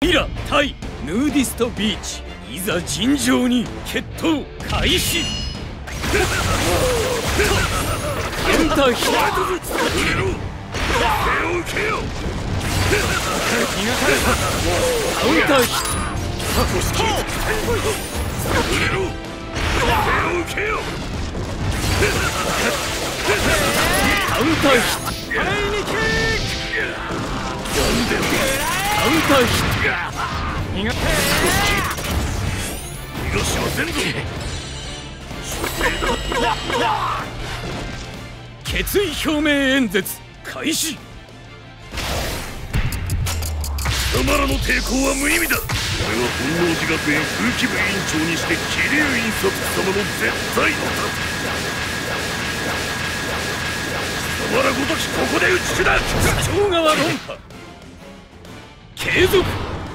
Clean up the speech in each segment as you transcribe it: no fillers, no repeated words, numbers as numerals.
イラ対ヌーディストビーチ、いざ尋常に決闘開始。カウンターヒット。カウンターヒット。カウンターヒット。カウンターヒット。逃がしませんぞ。決意表明演説開始。貴様らの抵抗は無意味だ。俺は本能寺学園風紀部委員長にして桐生院札様の絶対の盾。貴様らごときここで打ち砕く。長川論破継続。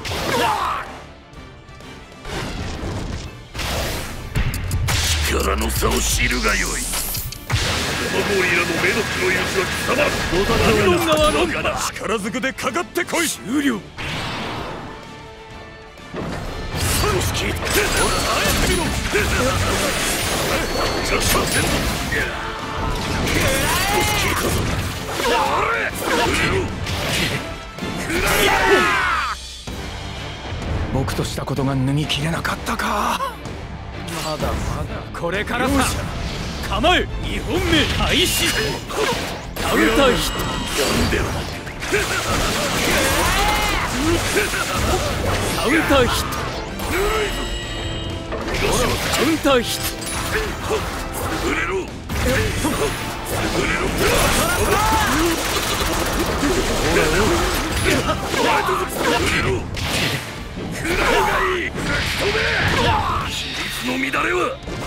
力の差を知るがよい。マゴーリらの目の黒いうちは貴様らの側の力ずくでかかってこい。終了。少し聞いて耐えてみろ。じゃあさせんぞ。少し聞いたぞ。僕としたことが脱ぎきれなかったか。まだまだこれからさ。構え2本目開始。カウンターヒット。カウンターヒット。カウンターヒット。の乱れは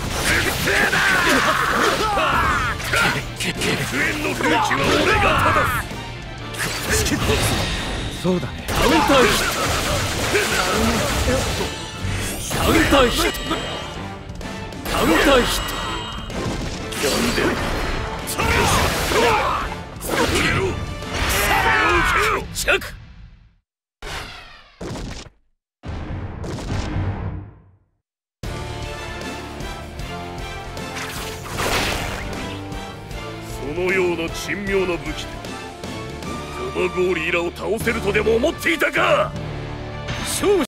絶対だ。復縁の風紀は俺が正す。そうだね。カウンターヒット。カウンターヒット。カウンターヒット。着。そのような珍妙な武器でガマゴーリーらを倒せるとでも思っていたか。勝者